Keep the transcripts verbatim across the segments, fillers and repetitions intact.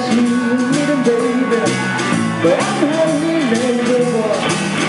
sweet little baby, but I'm only little boy.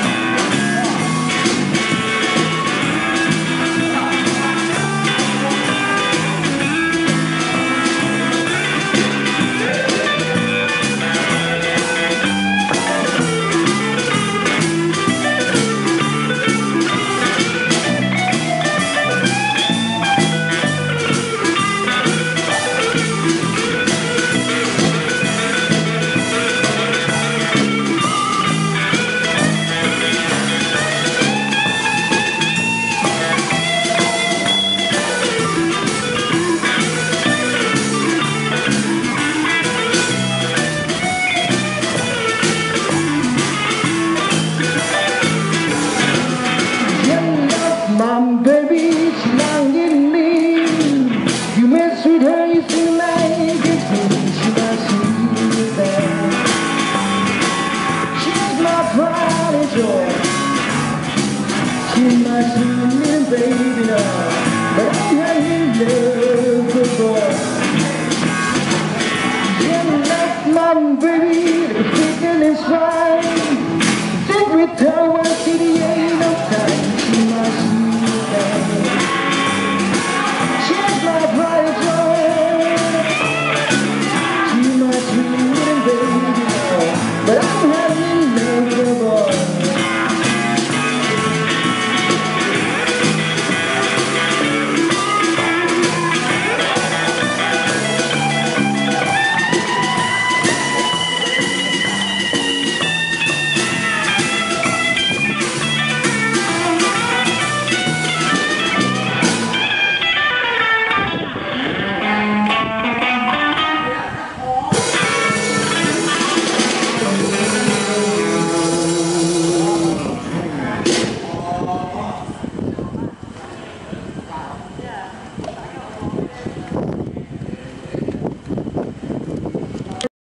Mom, baby, she's longing me. You mess with her, you feel like a fool. She must see that she's my pride and joy. She's my sweet little baby now, but I'm in love with boy. Yeah, love, mom, baby.